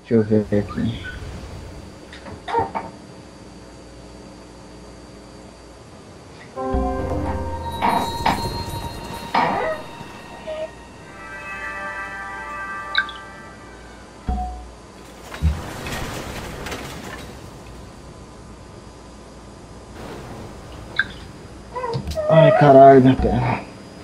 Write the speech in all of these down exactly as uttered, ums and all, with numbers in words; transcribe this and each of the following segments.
Deixa eu ver aqui. Ai, caralho, minha perna.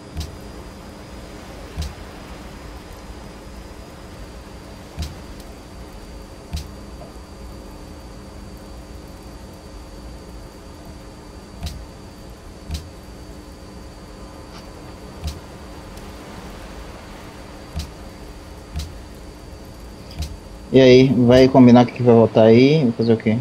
E aí, vai combinar o que vai votar aí? Vai fazer o quê?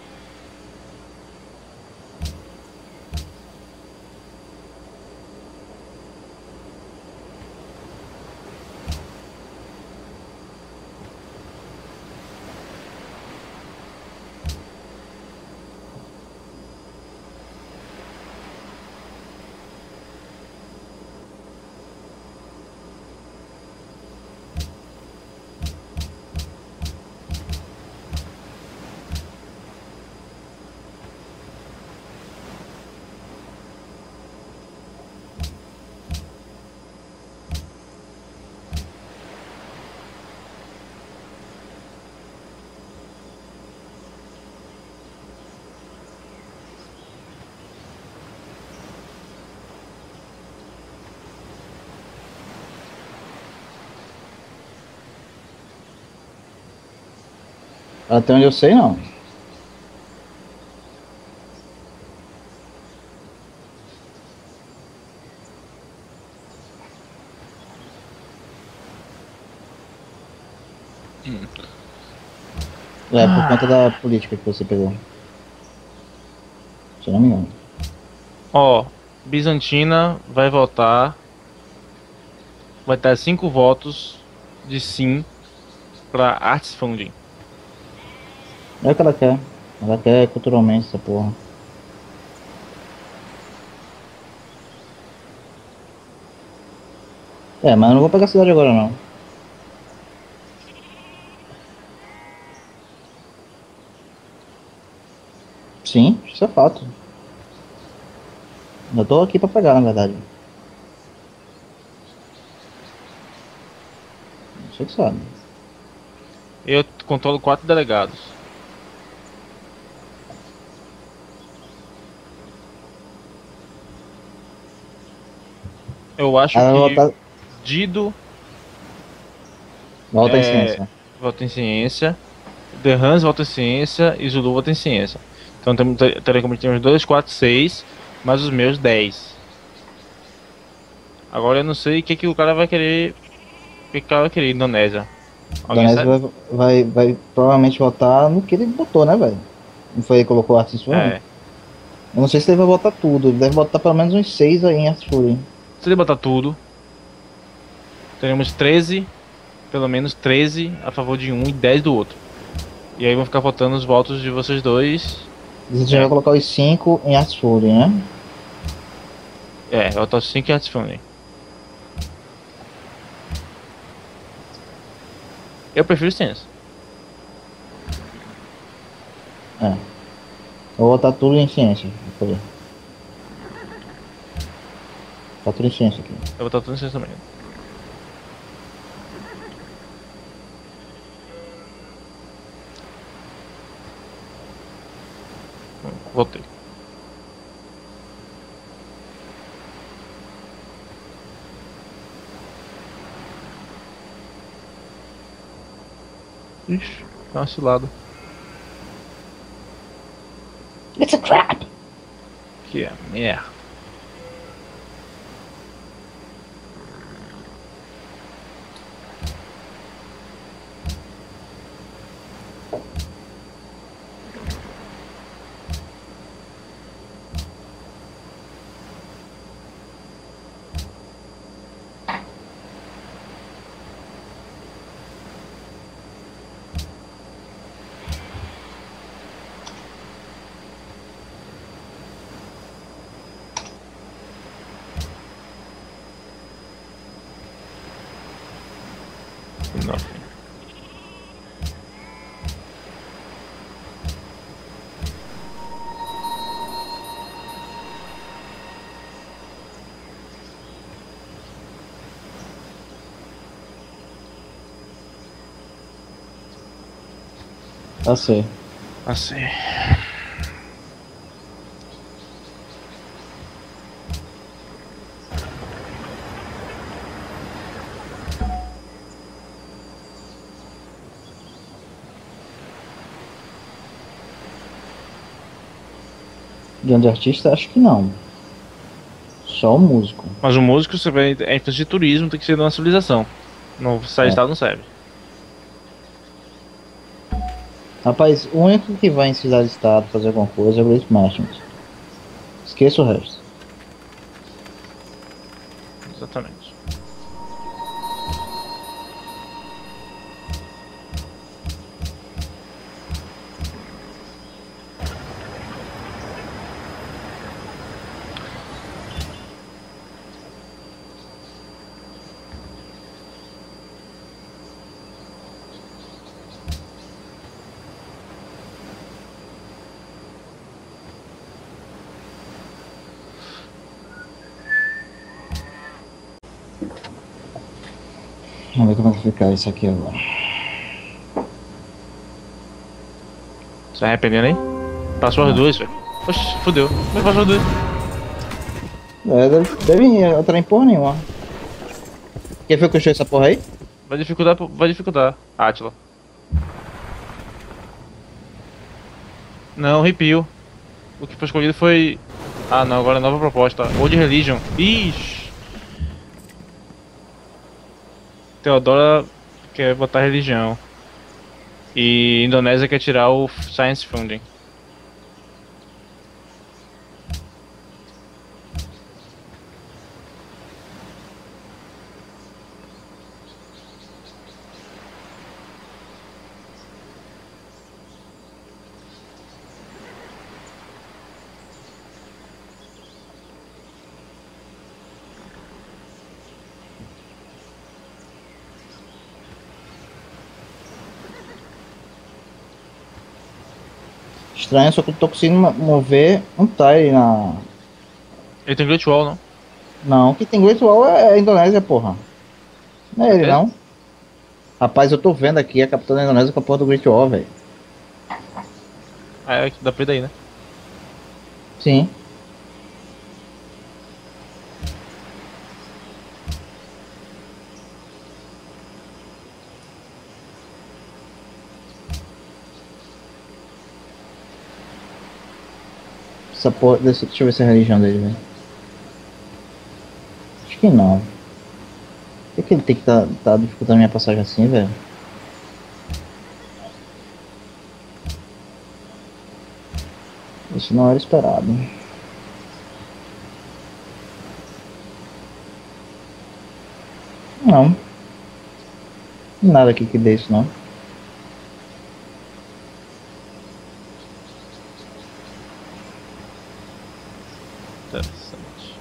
Até onde eu sei, não. Hum. É, por conta Ah. da política que você pegou. Se eu não me engano. Ó, Bizantina vai votar, vai dar cinco votos de sim pra Arts Funding. É o que ela quer. Ela quer culturalmente essa porra. É, mas eu não vou pegar a cidade agora, não. Sim, isso é fato. Eu tô aqui pra pegar, na verdade. Você que sabe. Eu controlo quatro delegados. Eu acho Ela vai que votar, Dido vai votar em é, ciência. vota em ciência, The Hans vota em ciência e Zulu vota em ciência. Então temos, ter- teria como ter uns dois, quatro, seis, mais os meus dez. Agora eu não sei o que, que o cara vai querer. O que, que o cara vai querer, Indonésia. Alguém Danese sabe? vai, vai, vai provavelmente votar no que ele botou, né, velho? Não foi ele que colocou Artis Fury? É. Eu não sei se ele vai votar tudo. Ele deve votar pelo menos uns seis aí em Artis Fury. Se ele botar tudo, teremos treze, pelo menos treze a favor de um e dez do outro. E aí vão ficar votando os votos de vocês dois. Você já vai É, colocar os cinco em Artis Fury, né? é, votar cinco em Arts. Eu prefiro ciência. É. Eu vou votar tudo em ciência. Vou fazer. Tá tudo em ciência aqui. Eu vou votar tudo em ciência também. Hum, Votei. Ixi, tá uma cilada. It's a trap! Que é merda. Nothing. Passei. Assim. Grande artista, acho que não. Só o músico. Mas o músico, você vai. É influência de turismo, tem que ser de uma civilização. No sai É. estado não serve. Rapaz, o único que vai em cidade-estado fazer alguma coisa é o Great Merchant. Esqueça o resto. Exatamente. Vamos ver como é que fica isso aqui agora. Se arrependendo aí? Passou as Não. duas, velho. Oxi, fodeu. Mas passou as duas. É, deve, deve ir, outra em porra nenhuma. Quem foi que achou essa porra aí? Vai dificultar, vai dificultar. Átila. Não, Repeal. O que foi escolhido foi. Ah não, agora é nova proposta. Old Religion. Ixi. Teodora quer botar religião. E Indonésia quer tirar o Science Funding. Estranho, só que eu tô conseguindo mo- mover um tile na. Ele tem Great Wall, não? Não, que tem Great Wall é a Indonésia, porra. Não é ele, Certeza? não. Rapaz, eu tô vendo aqui a capital da Indonésia com a porra do Great Wall, velho. Ah, é, dá pra ir daí, né? Sim. Essa porra. Deixa, deixa eu ver se é a religião dele, velho. Acho que não. Por que, que ele tem que tá, tá dificultando minha passagem assim, velho? Isso não era esperado. Não. Nada aqui que dê isso, não. Interessante.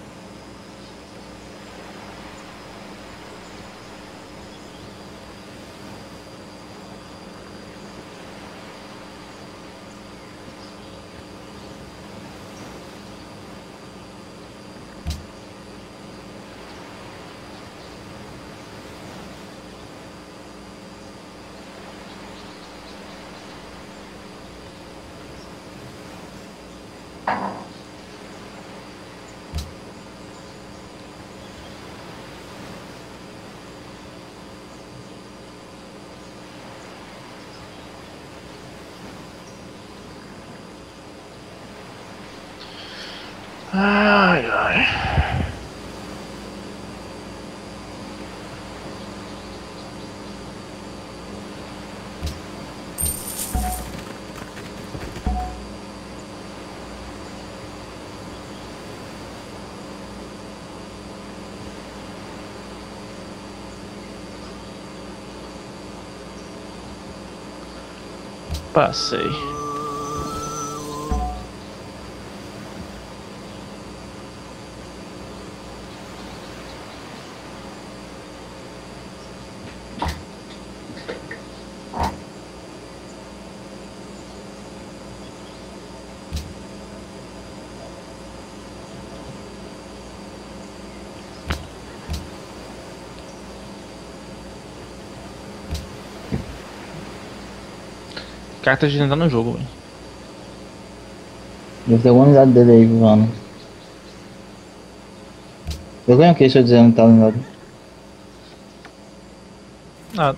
Ai, ai. Passei. cartas de entrar no jogo, velho. Deve ter alguma unidade dele aí voando. Eu ganho o que se eu dizer não tá unidade? Nada.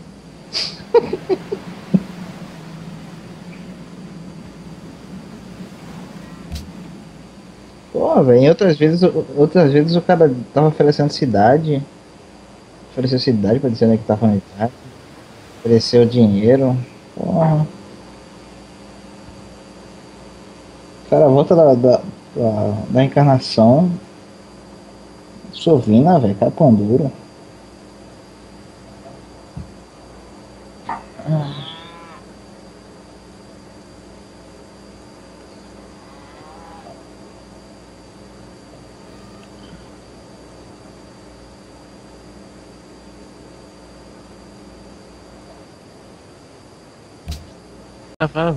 Pô, velho, outras vezes, outras vezes o cara tava oferecendo cidade. Ofereceu cidade pra dizer onde é que tava a unidade. Ofereceu dinheiro. Porra. O cara volta da, da, da, da encarnação. Sovina, velho, cara pão duro. Ah, vai.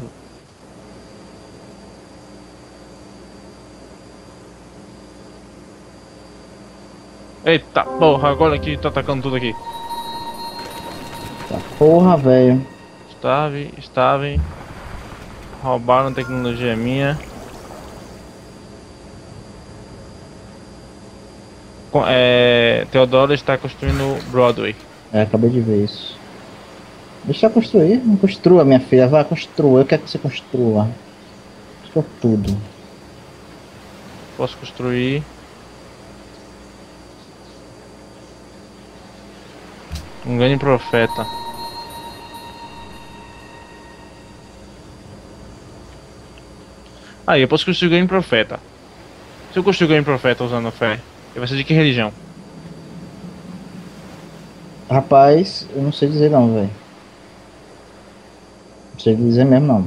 Eita porra, agora que tá atacando tudo aqui. Tá porra, velho. Estave, estave. Roubaram tecnologia minha. Co- É, Teodoro está construindo Broadway. É, acabei de ver isso. Deixa eu construir. Não construa, minha filha. Vai, construa. Eu quero que você construa. Construa tudo. Posso construir. Um grande profeta. Aí, eu posso construir um grande profeta. Se eu construir um grande profeta usando fé, ele vai ser de que religião? Rapaz, eu não sei dizer não, velho. Não sei dizer mesmo não.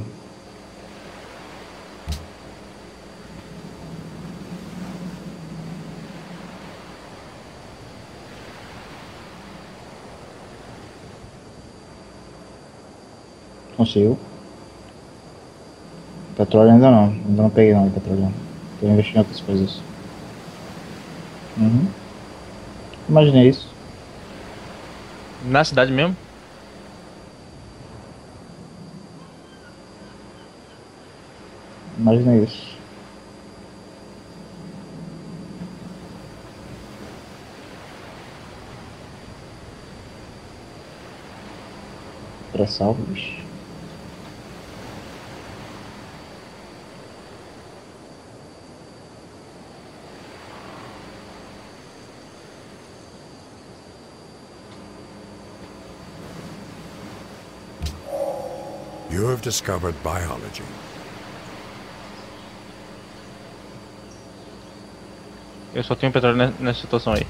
Consigo. Petróleo ainda não. Ainda não peguei não, petróleo. Tô investindo em outras coisas. Uhum. Imaginei isso. Na cidade mesmo? Imaginei isso. Pré-salvo, bicho. You have discovered biology. Eu só tenho petróleo ne- nessa situação aí.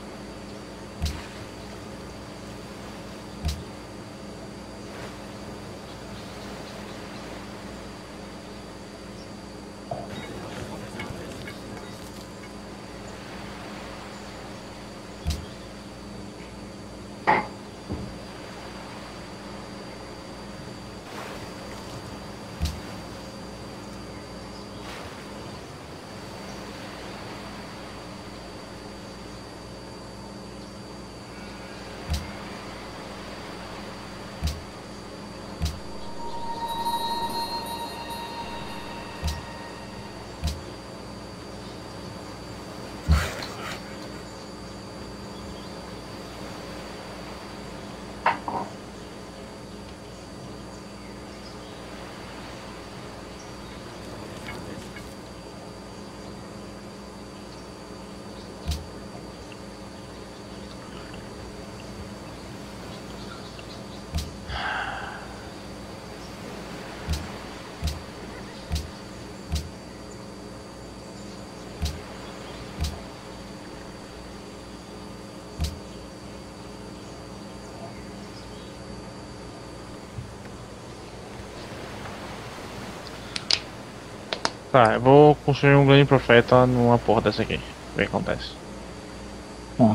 Tá, eu vou construir um grande profeta numa porra dessa aqui. Ver o que acontece. Ah.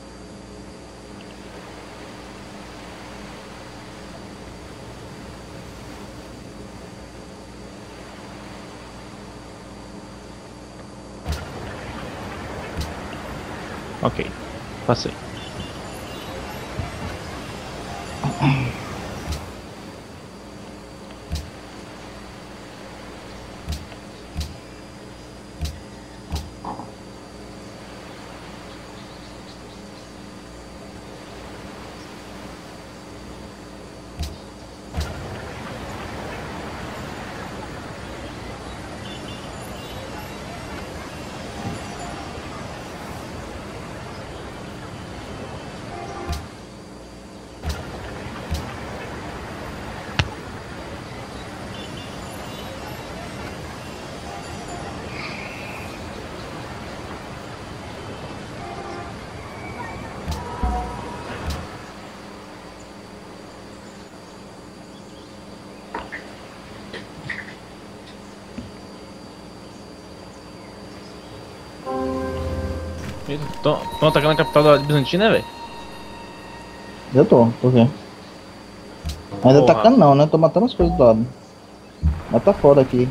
Ok, passei. Estão atacando a capital da Bizantina, né, velho? Eu tô, por quê? Ainda Porra. atacando não, né? Tô matando as coisas do lado. Mas tá foda aqui.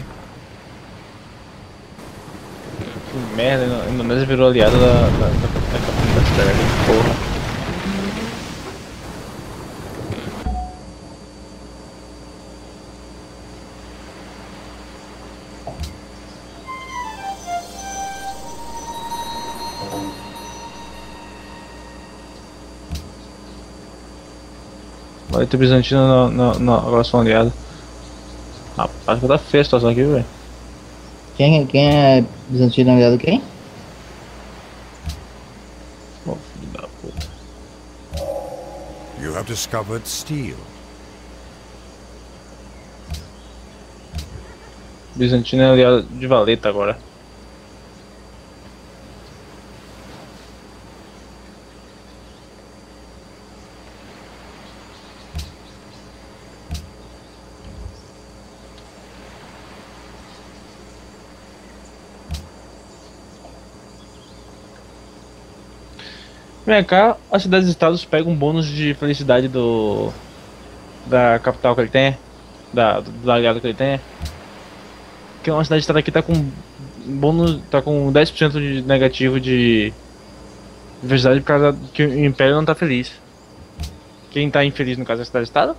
Que merda, a Indonésia virou aliada da, da, da, da, da cidade, porra. Vai ter Bizantina na, na, na agora são aliados. Rapaz, vai dar feia a situação aqui, velho. Quem, quem é bizantino aliado quem? Ô, filho da puta. You have discovered steel. Bizantina é aliado de Valeta agora. Vem cá, as cidades-estados pegam um bônus de felicidade do. Da capital que ele tem, da, do aliado que ele tem. Que uma cidade-estado aqui tá com bônus. Tá com dez por cento de negativo de felicidade por causa que o Império não tá feliz. Quem tá infeliz no caso é a cidade-estado?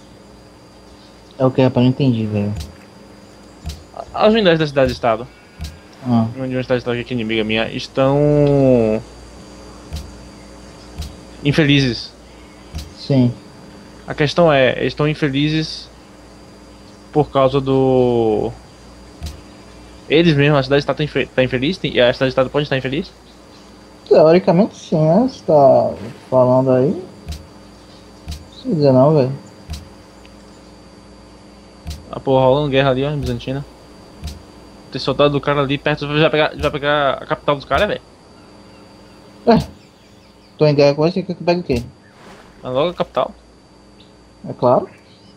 É o que rapaz, não entendi, velho. As unidades da cidade-estado, Ah, onde uma cidade-estado que é inimiga minha, estão. Infelizes. sim. A questão é, eles estão infelizes por causa do. Eles mesmos, a cidade está infe... tá infeliz e a cidade estado pode estar infeliz? Teoricamente sim, né? Você tá falando aí. Não sei dizer não, velho. A porra rolando guerra ali, ó, em Bizantina. Tem soldado do cara ali perto, vai pegar, vai pegar a capital dos caras, velho. É. Tô em guerra com você, quer que pegue o quê? Mas logo a capital. É claro.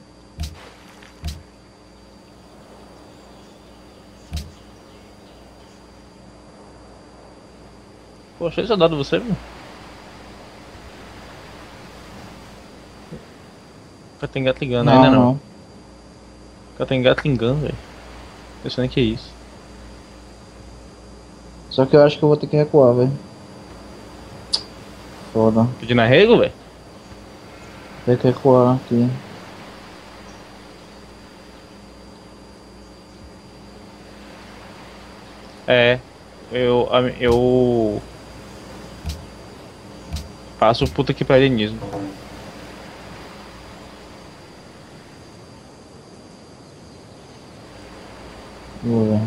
Pô, cheio de soldado você, velho. O cara tem gato ligando Não, ainda não. não. O cara tem gato ligando, velho. Eu sei nem que é isso. Só que eu acho que eu vou ter que recuar, velho. Foda. Pedindo arrego, velho? Tem que recuar aqui. É. Eu. Eu. Faço puta que parianismo. Vou ver.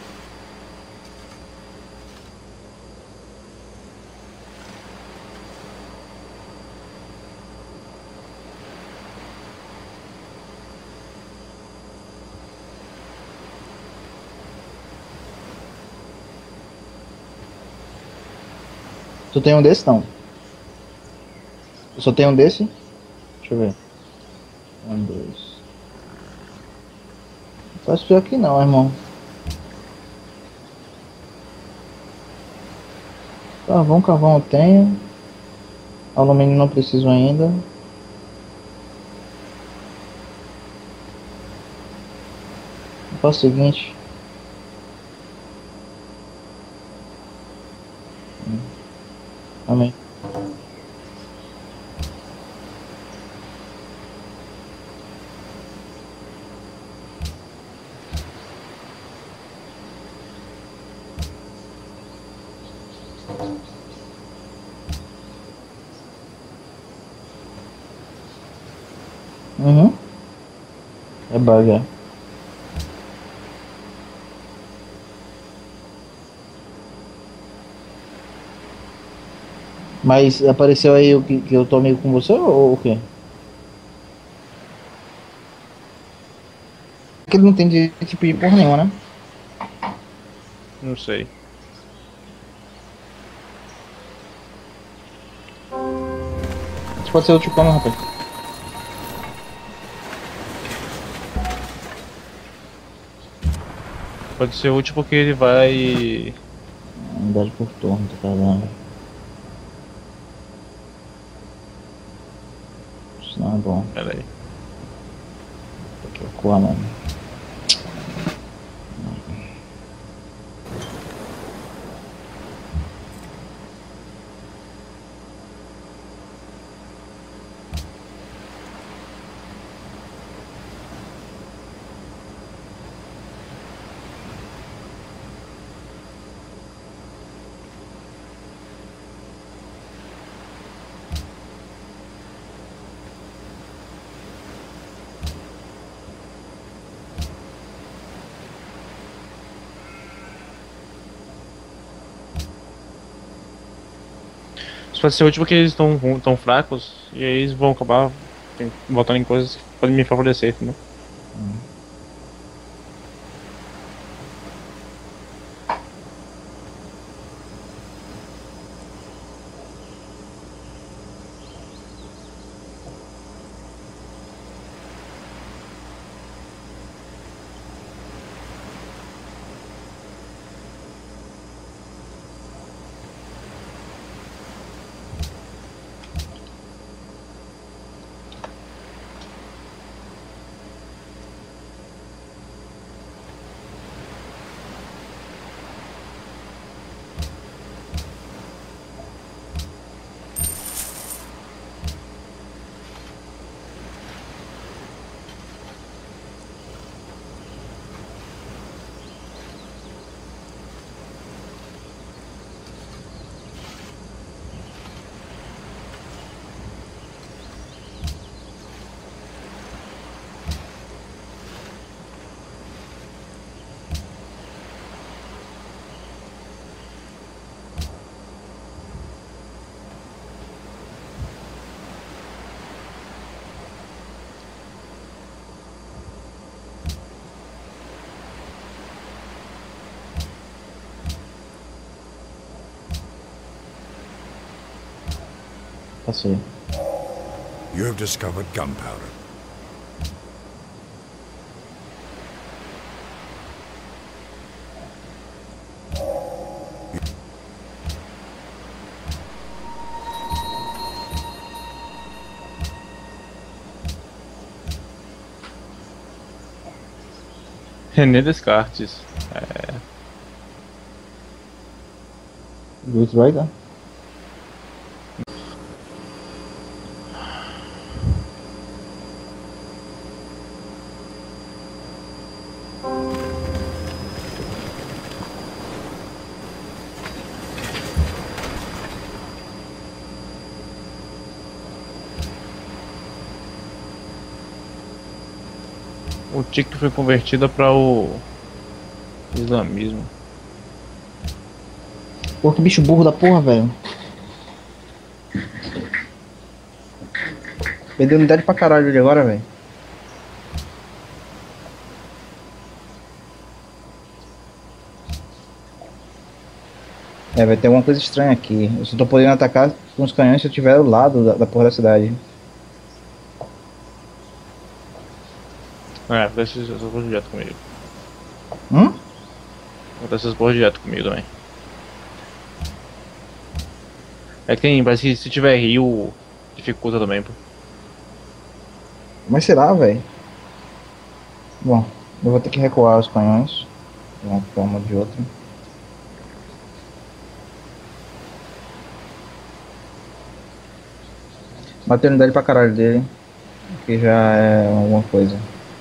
Tu tem um desse não? Eu só tenho um desse? Deixa eu ver. Um, dois. Não faz pior que não, irmão. Carvão, carvão eu tenho. Alumínio não preciso ainda. Faz o seguinte. Amém. Uhum. É bug, é. Mas apareceu aí o que, que eu tô amigo com você ou o quê? Porque ele não tem de tipo de porra nenhuma, né? Não sei. Isso pode ser outro tipo, não, rapaz. Pode ser útil porque ele vai. Unidade por turno, tá caramba. Então é bom. Pera aí. Que corra, mano. Isso pode ser útil porque eles estão tão fracos e aí eles vão acabar tem- voltando em coisas que podem me favorecer, entendeu? Passei. You have discovered gunpowder. René Descartes. É. Ghost Rider? O Tique foi convertida para o islamismo. Pô, que bicho burro da porra, velho. Perdeu unidade pra caralho ele agora, velho. É, vai ter alguma coisa estranha aqui. Eu só tô podendo atacar com os canhões se eu estiver do lado da, da porra da cidade. É, acontece essas porra direto comigo. Hum? Acontece essas porra direto comigo também. É que tem, parece que se tiver rio, dificulta também, pô. Mas será, velho? Bom, eu vou ter que recuar os canhões. De uma forma ou de outra. Matei a unidade pra caralho dele. Que já é alguma coisa.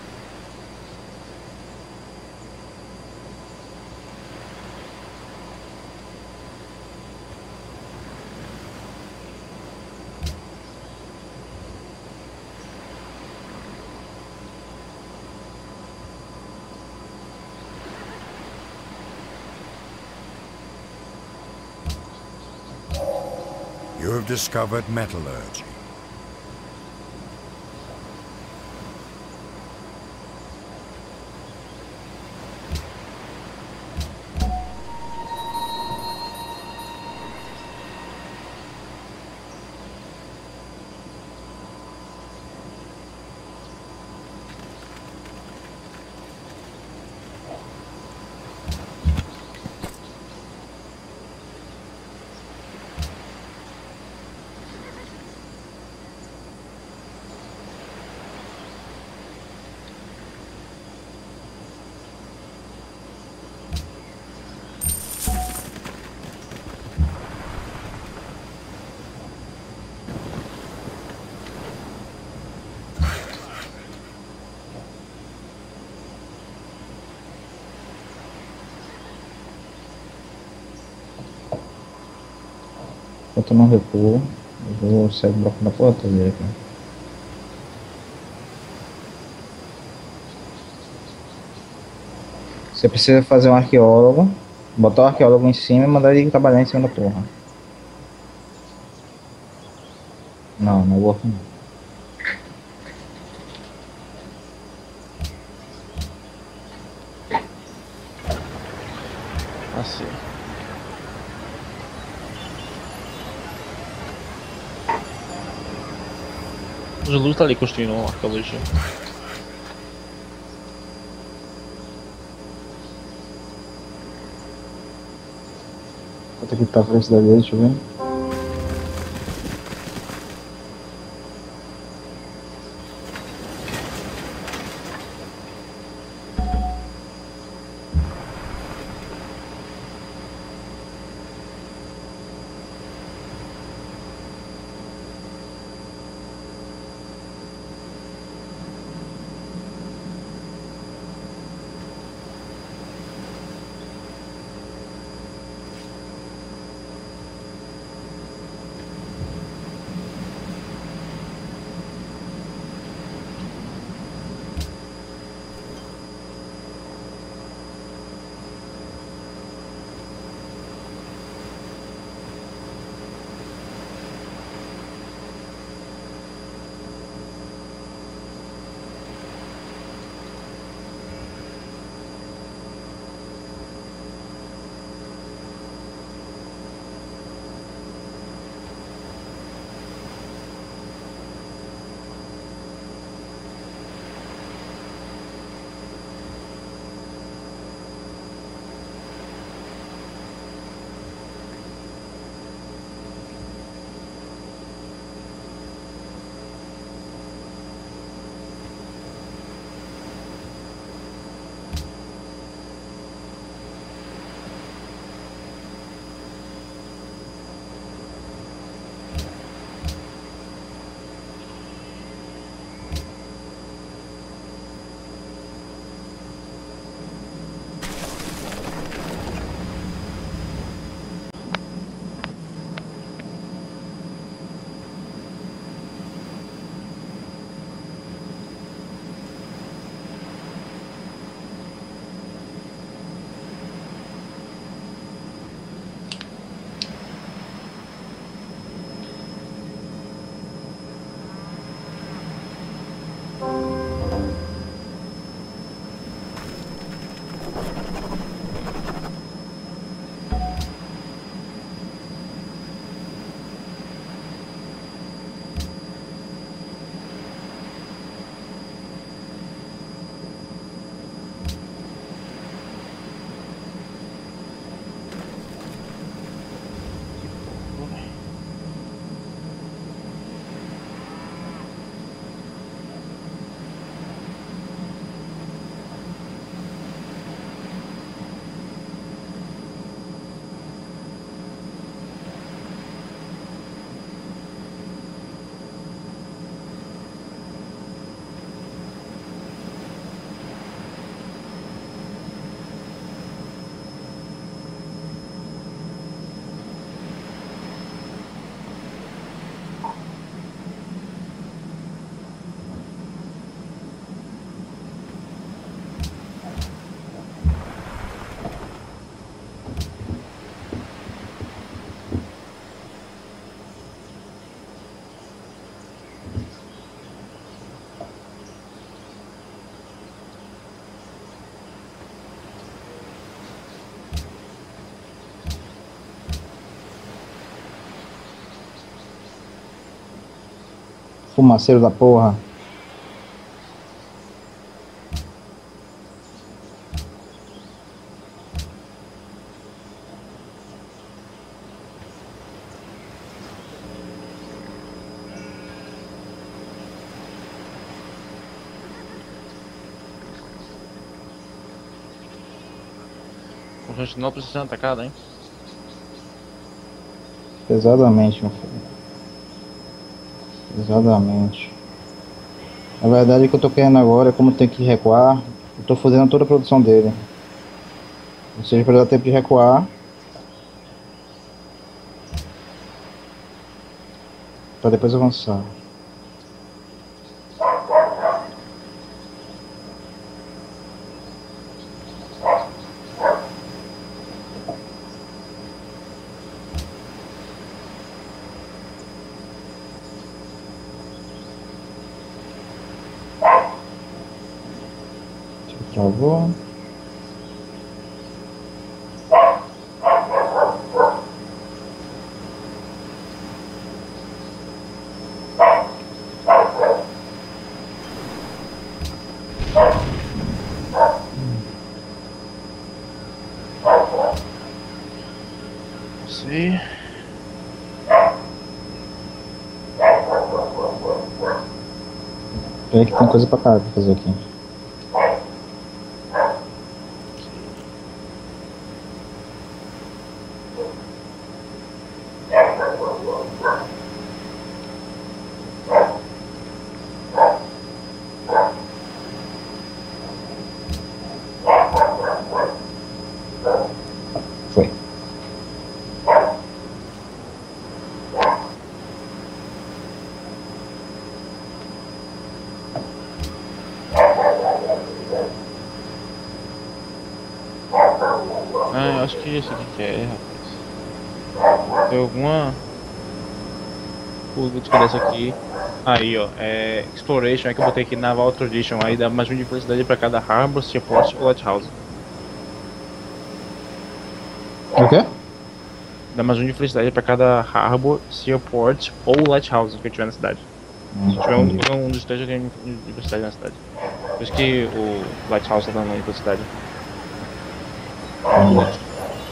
You have discovered metallurgy. Enquanto eu não recuo, eu vou sair blocando a porta dele aqui. Você precisa fazer um arqueólogo, botar o arqueólogo em cima e mandar ele trabalhar em cima da torre. Não, não é work não. Assim. O Zulu tá ali construindo uma arqueologia. Quanto que tá a velocidade dele, deixa eu ver. Fumaceiro da porra. Constantinopla sendo atacada, hein? Pesadamente, meu filho. Pesadamente. Na verdade, o que eu tô querendo agora é como tem que recuar. Eu tô fazendo toda a produção dele. Ou seja, para dar tempo de recuar. Pra depois avançar. Travou. Sei. Peraí que tem coisa pra caralho pra fazer aqui. Foi. Ah, eu acho que isso aqui que é, rapaz. Tem alguma. Putz, cadê essa aqui? Aí, ó, é Exploration, é que eu botei aqui Naval Tradition, aí dá mais um de velocidade pra cada Harbor, Seaport ou Lighthouse. O quê? Dá mais um de felicidade pra cada Harbor, Seaport ou Lighthouse que eu tiver na cidade. Hum, Se tiver um, entendi. um dos três, eu tenho de felicidade na cidade. Por isso que o Lighthouse tá dando felicidade. Entendi.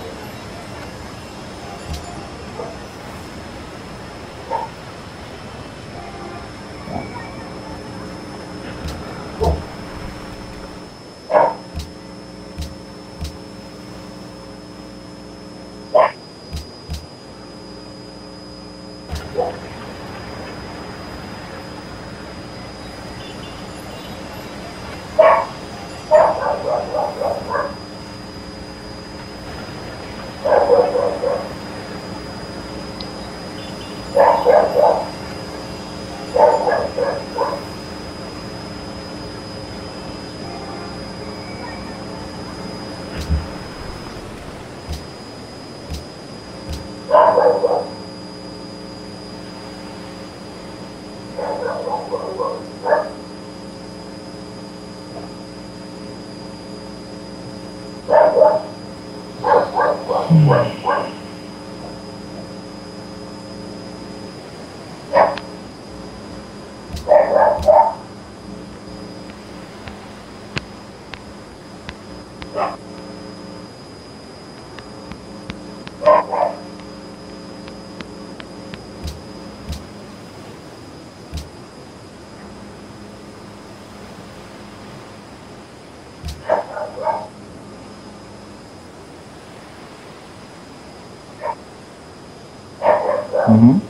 Uhum.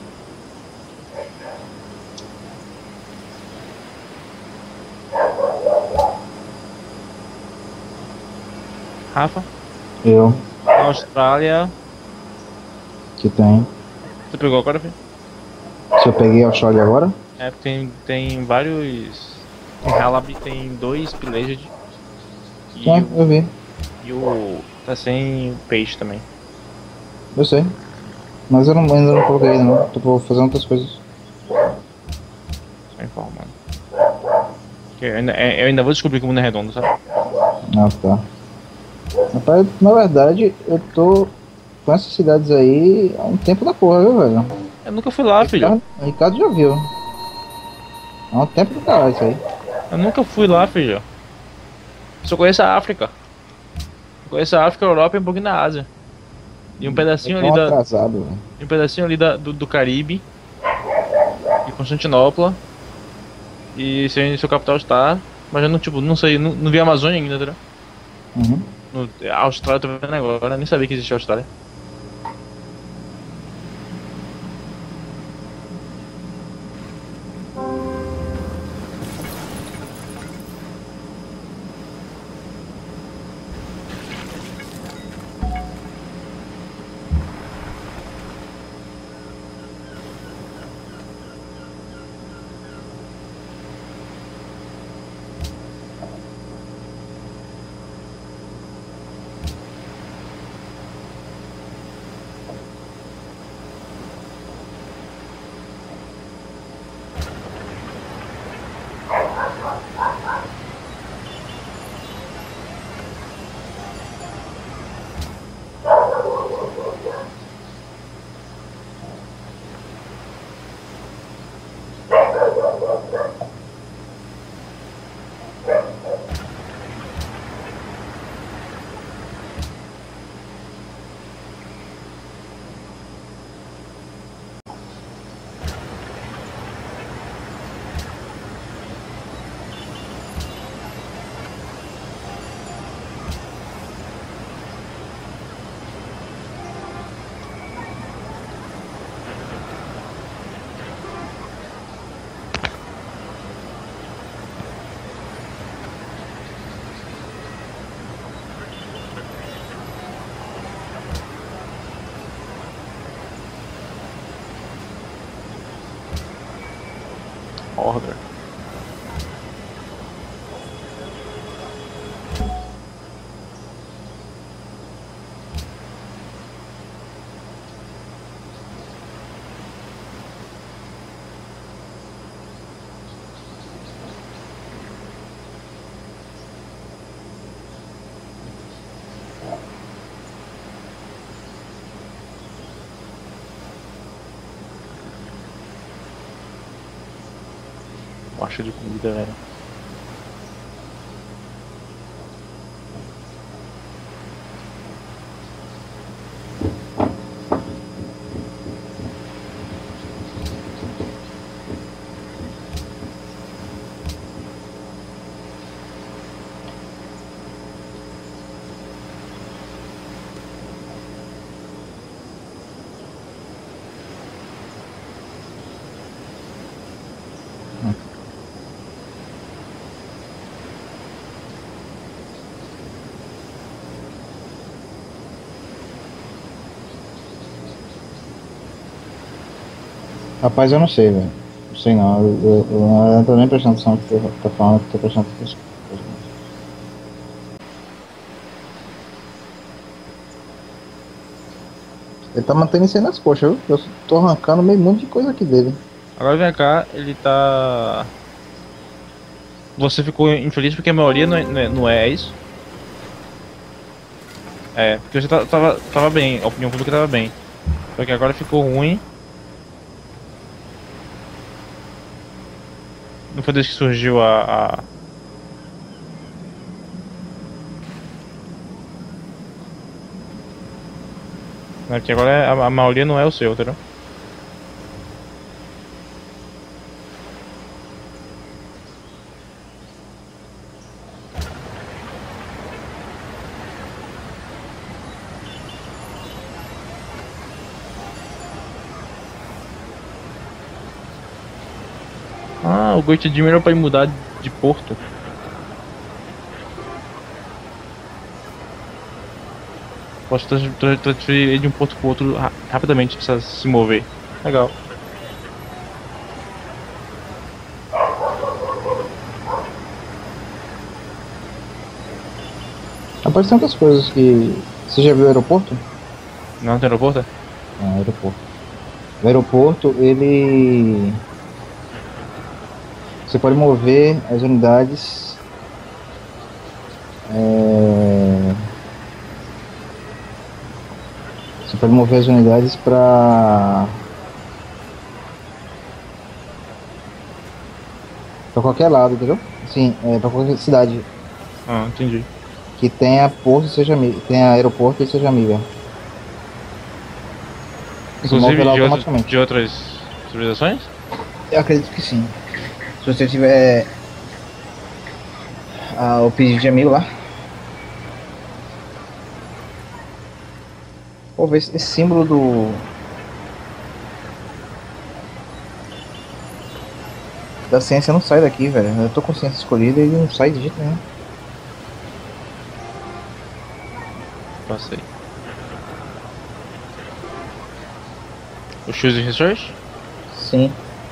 Rafa, Eu, na Austrália. que tem. Você pegou agora, filho? Se eu peguei a Austrália agora? É, porque tem, tem vários. Em Halabi tem dois Pillaged. E, É, o, eu vi. e o. Tá sem peixe também. Eu sei. Mas eu não, ainda não coloquei ainda não. Tô fazendo outras coisas. Só informando. Que Eu ainda, é, eu ainda vou descobrir que o mundo é redondo, sabe? Ah, tá. Rapaz, na verdade, eu tô com essas cidades aí há um tempo da porra, viu, velho? Eu nunca fui lá, filho. Ricardo, Ricardo já viu. Há um tempo do caralho isso aí. Eu nunca fui lá, filho. Só conheço a África. Conheço a África, a Europa e um pouquinho da Ásia. E um pedacinho Eu ali tô da. atrasado, velho. E um pedacinho ali da, do, do Caribe. E Constantinopla. E sei onde seu capital está. Mas eu não, tipo, não sei, não, não vi a Amazônia ainda, entendeu? Uhum. No, a Austrália eu tô vendo agora, nem sabia que existia a Austrália. Order. Marcha de comida, velho. Rapaz, eu não sei, velho. Não sei não. Eu, eu, eu não tô nem prestando atenção no que tu tá falando, que tô prestando atenção. Ele tá mantendo isso aí nas coxas, viu? Eu tô arrancando meio monte de coisa aqui dele. Agora vem cá, ele tá... Você ficou infeliz porque a maioria não é, não é, não é isso? É, porque você tá- tava, tava bem, a opinião pública tava bem. Só que agora ficou ruim. Não foi desde que surgiu a... a... É que agora é- a, a maioria não é o seu, entendeu? Ah, o Goit Admiral pra mudar de porto. Posso trans- tra- transferir ele de um porto pro outro ra- rapidamente, precisa se mover. Legal. Rapaz, tem outras coisas que... Você já viu o aeroporto? Não tem aeroporto? Não, aeroporto. O aeroporto, ele... Você pode mover as unidades... É... Você pode mover as unidades para para qualquer lado, entendeu? Assim, é, para qualquer cidade Ah, entendi. que tenha porto e seja amiga, tenha aeroporto e seja amiga. Você move Inclusive ela de, outro, automaticamente. de outras civilizações? Eu acredito que sim. Se você tiver ah, o pedido de amigo lá. Pô, ver esse, esse símbolo do da ciência não sai daqui, velho. Eu tô com ciência escolhida e ele não sai de jeito nenhum. Passei. O Choose Research? Sim.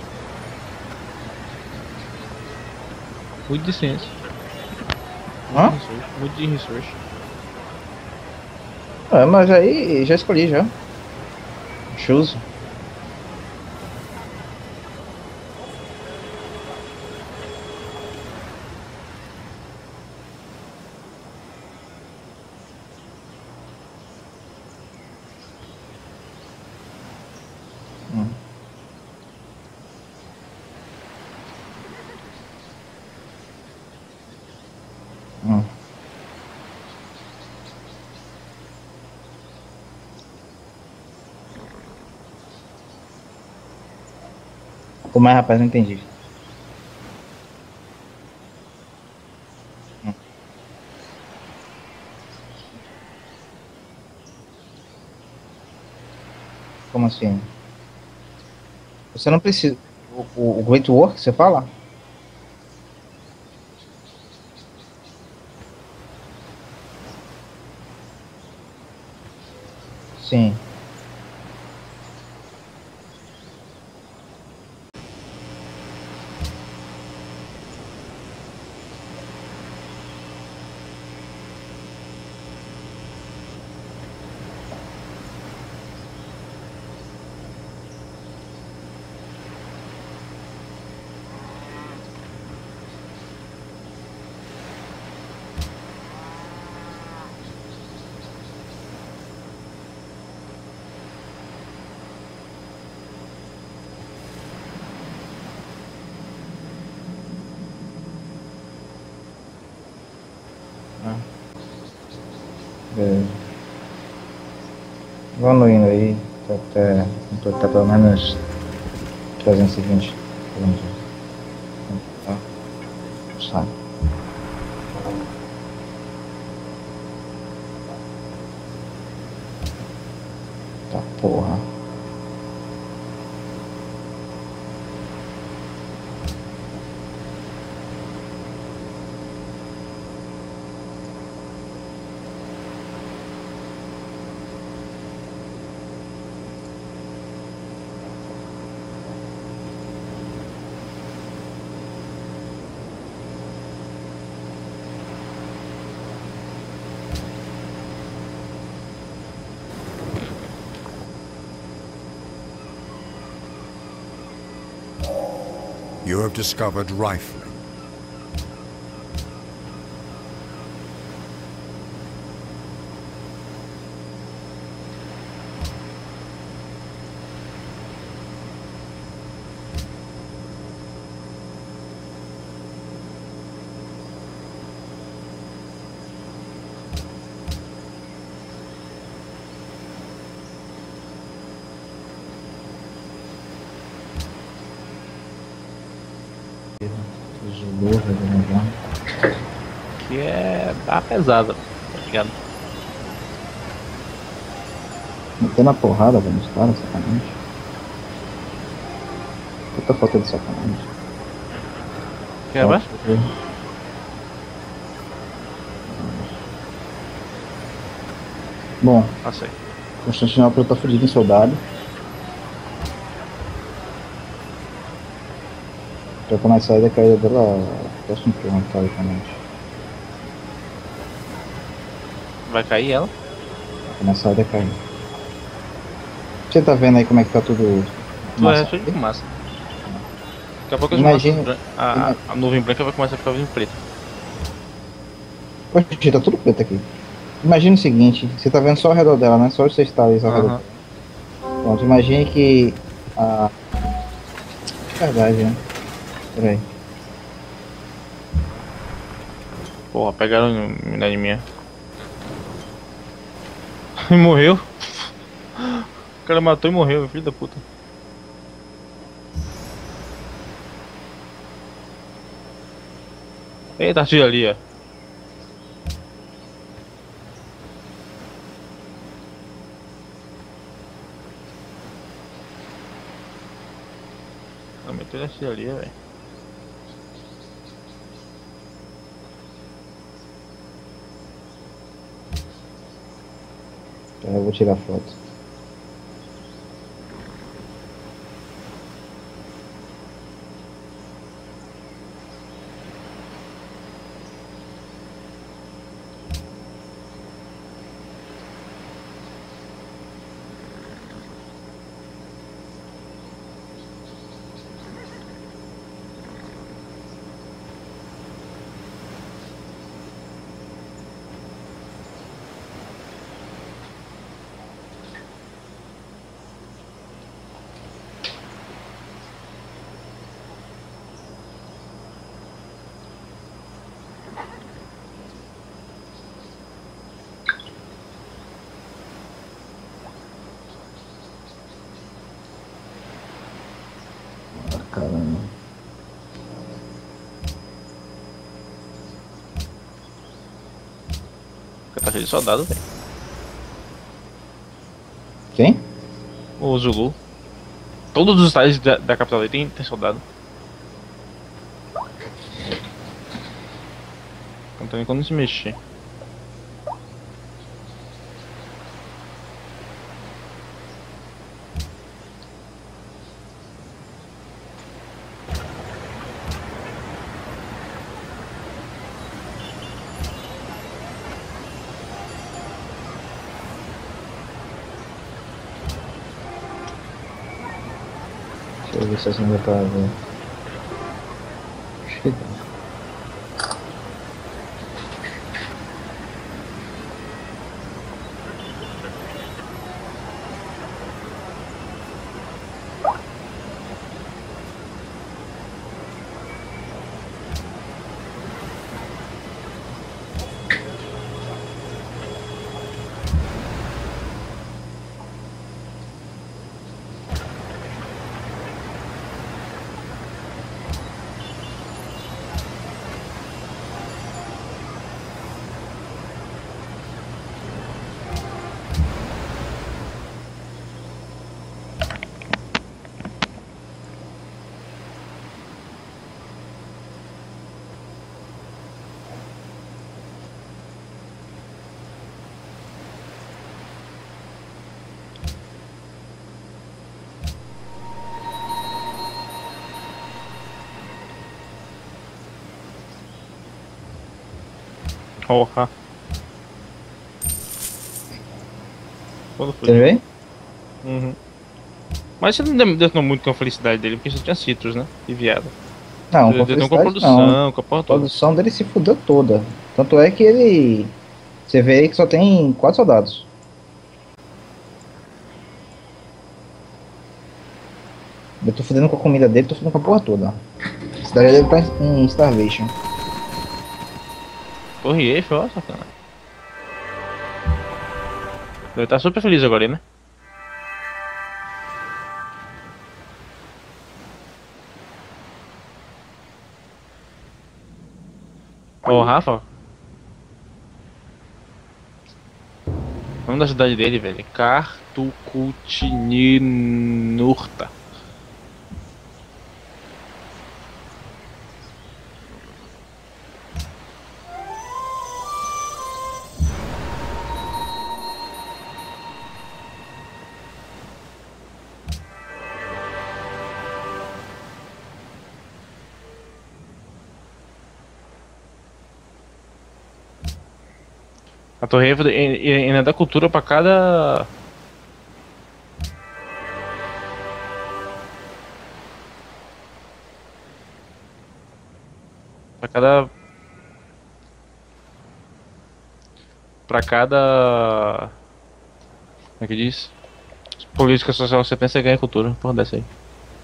Mude de ciência. Hã? Mude de research. Mude de research. Ah, mas aí já escolhi já. Choose. Hum. Hum. Pô, mas rapaz, não entendi. Hum. Como assim? Você não precisa. O, o, o Great Work, você fala? Sim. Ah. Beleza. Vamos indo aí, tá até, tá pelo menos trezentos e vinte. Tá. Sai. Tá porra. You have discovered rifling. Que é a pesada, tá ligado? Metendo a porrada, velho, nos caras, sacanagem. Puta falta de sacanagem. Quer mais? Bom, Passei. Constantinopla tá fudido em soldado. Já tá mais saída, a caída dela posso empurrar, teoricamente. Vai cair ela? Tá mais saída, cair. Você tá vendo aí como é que tá tudo? Tu é cheio de fumaça. Daqui a pouco as Imagina- fumaças bran- a, a nuvem branca vai começar a ficar em preto. Poxa, tá tudo preto aqui. Imagina o seguinte, você tá vendo só ao redor dela, né? Só os cristais ao redor Aham. dela. Pronto, imagine que a... Verdade, né? Peraí. Porra, pegaram unidade minha. E morreu. O cara matou e morreu, filho da puta. Eita, artilharia. Ela meteu artilharia, velho. Eu vou tirar foto. Caramba. Tá cheio de soldado, velho. Quem? O Zulu. Todos os estádios da, da capital aí tem, tem soldado. Não tem nem como se mexer. Deixa eu ver se assim dá pra ver. Chega. Porra. Quando foi? Você vê? Uhum. Mas você não detonou muito com a felicidade dele, porque só tinha Citrus, né? E viado. Não, Você com detonou com a felicidade não. produção, com a porra A toda. produção dele se fudeu toda. Tanto é que ele. Você vê aí que só tem quatro soldados. Eu tô fudendo com a comida dele, tô fudendo com a porra toda. A cidade dele tá em starvation. Porra, e aí, foi ó, sacana. Ele tá super feliz agora, né? Ô, Rafa. O nome da cidade dele, velho, é Kartukutinurta. A Torre Eiffel ainda dá cultura pra cada... Pra cada... Pra cada... Como é que diz? Política social que você pensa e ganha cultura. Porra dessa aí.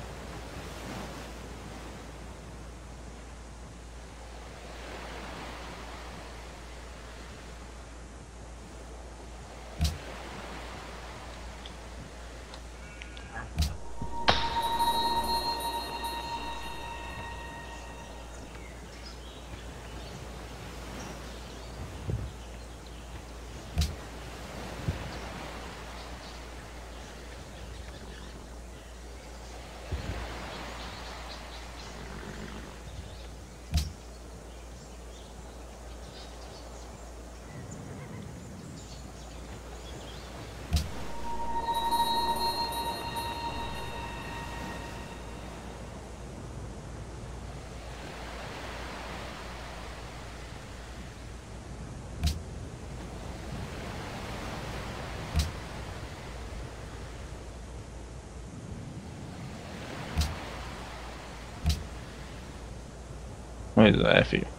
Pois é, filho.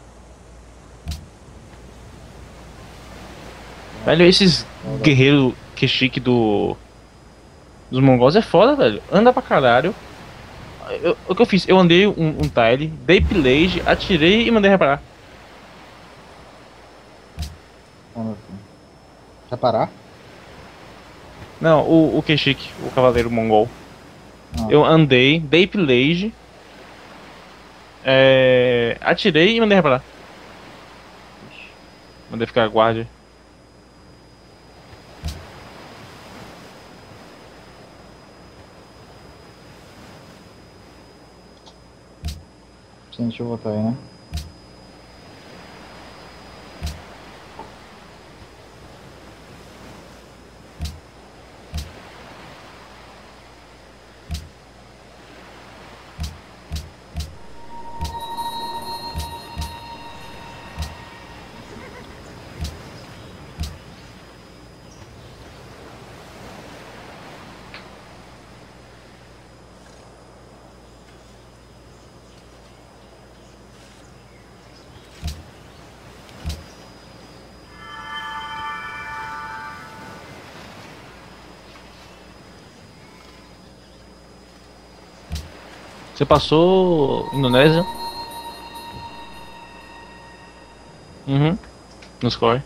Velho, esses guerreiros que chique do... dos mongols é foda, velho. Anda pra caralho. Eu- o que eu fiz? Eu andei um, um tile, dei pillage, atirei e mandei reparar. Reparar? Não, o, o Keshik, o cavaleiro mongol. Ah. Eu andei, dei pillage, é, atirei e mandei reparar. Mandei ficar guarda. Sim, deixa eu voltar aí, né? Você passou Indonésia? Uhum. No score.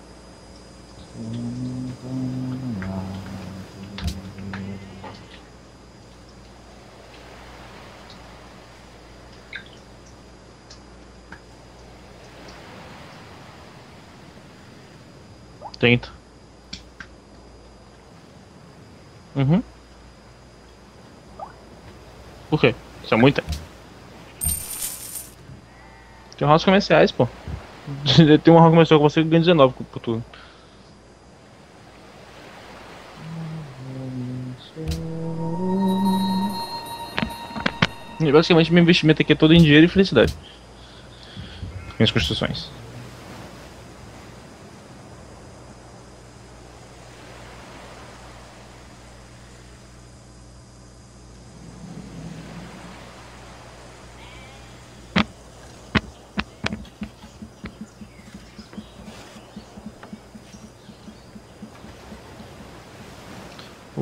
trinta. Uhum. Por quê? Isso é muita? Tem rodas comerciais, pô. Tem uma roda comercial com você que ganha dezenove por tudo. E basicamente meu investimento aqui é todo em dinheiro e felicidade. Minhas construções.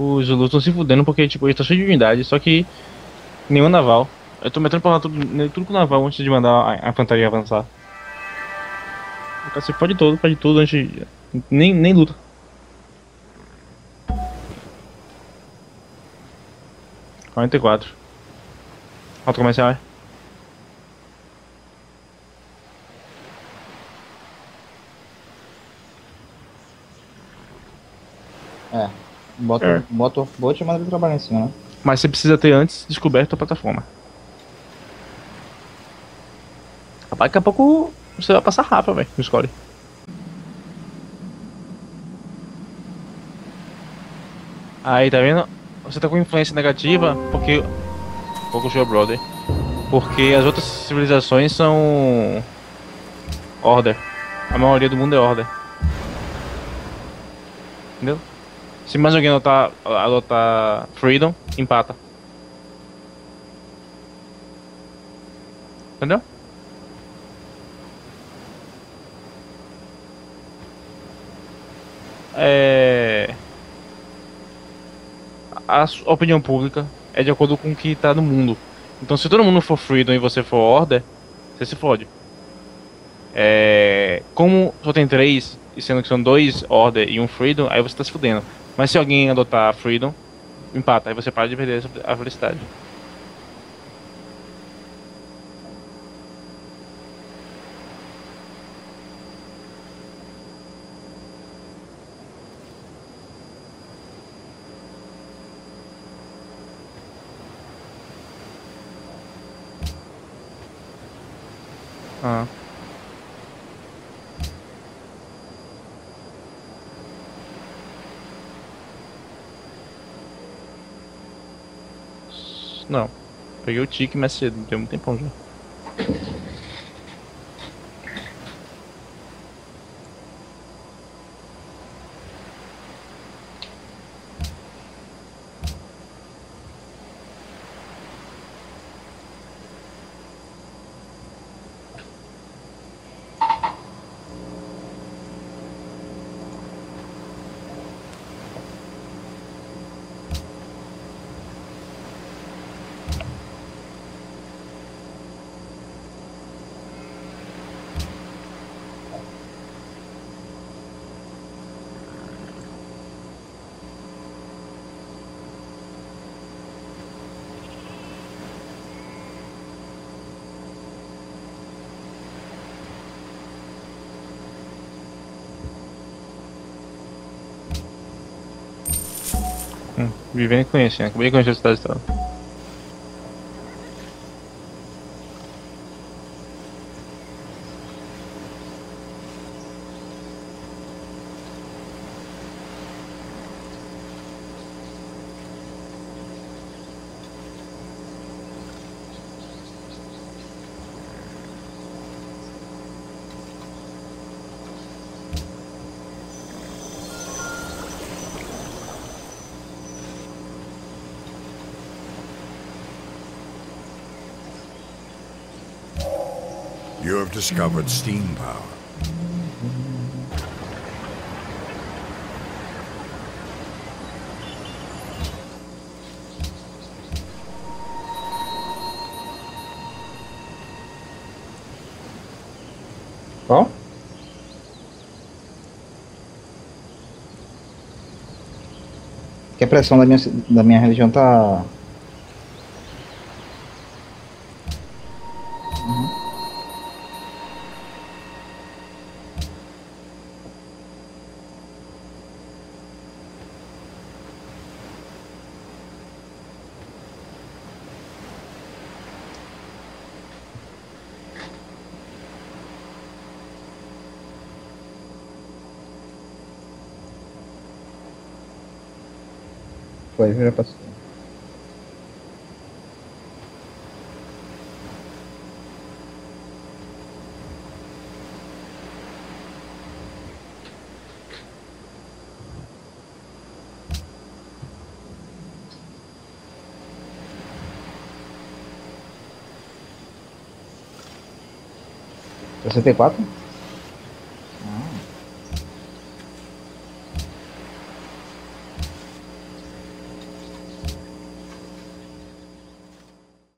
Os Zulus estão se fudendo porque, tipo, eles estão cheios de unidade, só que nenhum naval. Eu tô metendo pra lá tudo, tudo com o naval antes de mandar a, a infantaria avançar. O cara se fode todo, fode tudo antes de... Nem, nem luta. quarenta e quatro. Rota comercial, é? É. Bota, É. bota o bot e manda ele trabalhar em cima, né? Mas você precisa ter antes descoberto a plataforma. Rapaz, daqui a pouco você vai passar rápido, velho, no score. Aí, tá vendo? Você tá com influência negativa porque... Pouco show, brother. Porque as outras civilizações são... Order. A maioria do mundo é Order. Entendeu? Se mais alguém adotar, adotar Freedom, empata. Entendeu? É... A su- opinião pública é de acordo com o que tá no mundo. Então se todo mundo for Freedom e você for Order, você se fode. É... Como só tem três, e sendo que são dois Order e um Freedom, aí você tá se fudendo. Mas se alguém adotar Freedom, empata, aí você para de perder a felicidade. Ah. Não. Peguei o tique mais cedo, tem um tempão já. Hum, vivendo e conhecendo. Acabei de conhecer a cidade toda. You have discovered steam power. Qual? Que a pressão da minha, da minha religião tá... Foi, já passou. sessenta e quatro?